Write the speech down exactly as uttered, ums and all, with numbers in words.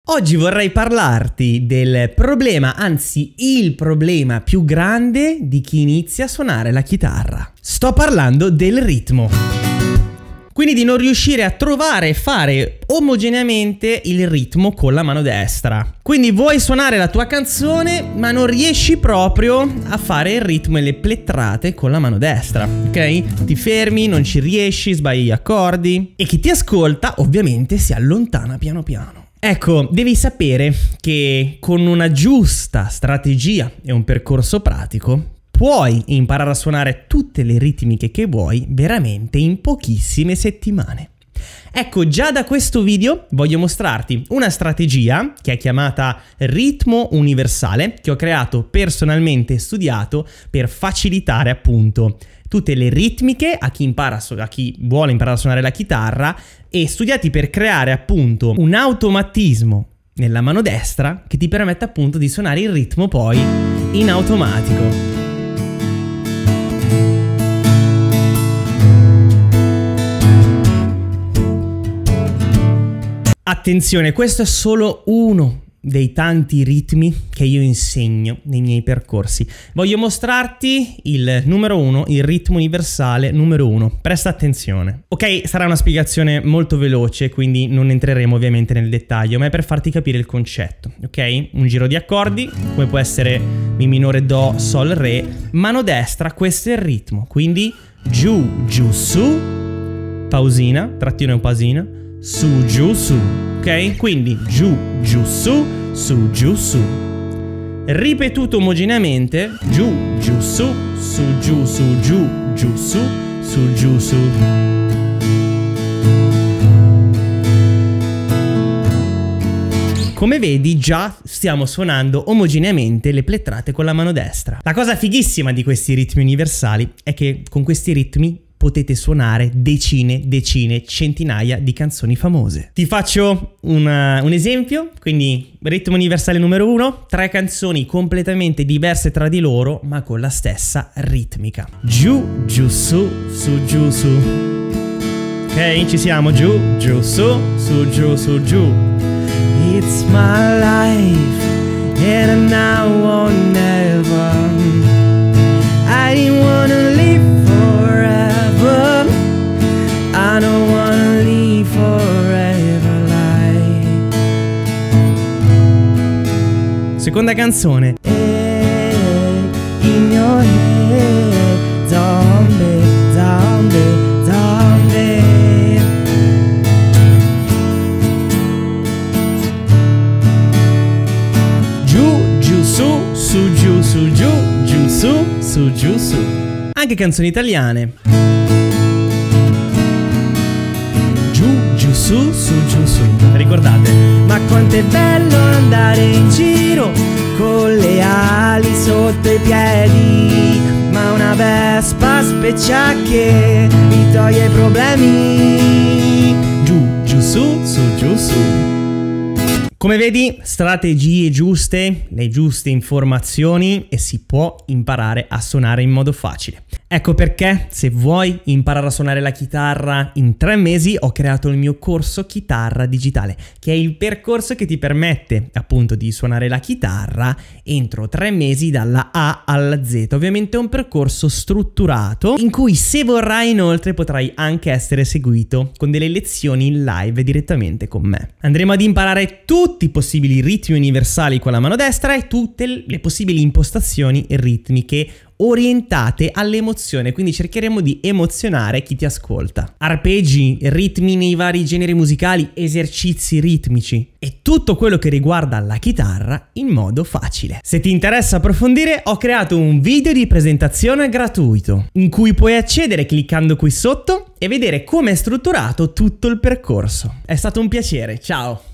Oggi vorrei parlarti del problema, anzi il problema più grande di chi inizia a suonare la chitarra. Sto parlando del ritmo. Quindi di non riuscire a trovare e fare omogeneamente il ritmo con la mano destra. Quindi vuoi suonare la tua canzone ma non riesci proprio a fare il ritmo e le plettrate con la mano destra, ok? Ti fermi, non ci riesci, sbagli gli accordi e chi ti ascolta ovviamente si allontana piano piano. Ecco, devi sapere che con una giusta strategia e un percorso pratico puoi imparare a suonare tutte le ritmiche che vuoi veramente in pochissime settimane. Ecco, già da questo video voglio mostrarti una strategia che è chiamata ritmo universale, che ho creato personalmente e studiato per facilitare appunto tutte le ritmiche a chi impara, a chi vuole imparare a suonare la chitarra, e studiati per creare appunto un automatismo nella mano destra che ti permette appunto di suonare il ritmo poi in automatico. Attenzione, questo è solo uno dei tanti ritmi che io insegno nei miei percorsi. Voglio mostrarti il numero uno, il ritmo universale numero uno. Presta attenzione. Ok, sarà una spiegazione molto veloce, quindi non entreremo ovviamente nel dettaglio, ma è per farti capire il concetto, ok? Un giro di accordi, come può essere Mi minore, Do, Sol, Re, mano destra, questo è il ritmo, quindi giù, giù, su, pausina, trattino e pausina, su, giù, su, ok? Quindi giù, giù, su, su, giù, su. Ripetuto omogeneamente, giù, giù, su, su, giù, su, giù, giù, su, su, giù, su. Come vedi già stiamo suonando omogeneamente le plettrate con la mano destra. La cosa fighissima di questi ritmi universali è che con questi ritmi potete suonare decine, decine, centinaia di canzoni famose. Ti faccio una, un esempio, quindi ritmo universale numero uno, tre canzoni completamente diverse tra di loro, ma con la stessa ritmica. Giù, giù, su, su, giù, su. Ok, ci siamo, giù, giù, su, su, giù, su, giù. It's my life, and now or never. I didn't wanna live forever. I don't wanna live forever like. Seconda canzone. Hey, in your head, zombie, zombie, zombie. Giù, giù, su, su, giù, su, giù, giù, su, su, giù, su. Anche canzoni italiane. Giù, giù, su, su, giù, su. Ricordate? Ma quanto è bello andare in giro con le ali sotto i piedi. Ma una Vespa speccia che mi toglie i problemi. Giù, giù, su, su, giù, su. Come vedi, strategie giuste, le giuste informazioni e si può imparare a suonare in modo facile. Ecco perché, se vuoi imparare a suonare la chitarra in tre mesi, ho creato il mio corso Chitarra Digitale, che è il percorso che ti permette appunto di suonare la chitarra entro tre mesi dalla A alla Z. Ovviamente è un percorso strutturato in cui, se vorrai, inoltre potrai anche essere seguito con delle lezioni in live direttamente con me. Andremo ad imparare tutti i possibili ritmi universali con la mano destra e tutte le possibili impostazioni ritmiche orientate all'emozione, quindi cercheremo di emozionare chi ti ascolta. Arpeggi, ritmi nei vari generi musicali, esercizi ritmici e tutto quello che riguarda la chitarra in modo facile. Se ti interessa approfondire, ho creato un video di presentazione gratuito in cui puoi accedere cliccando qui sotto e vedere come è strutturato tutto il percorso. È stato un piacere, ciao!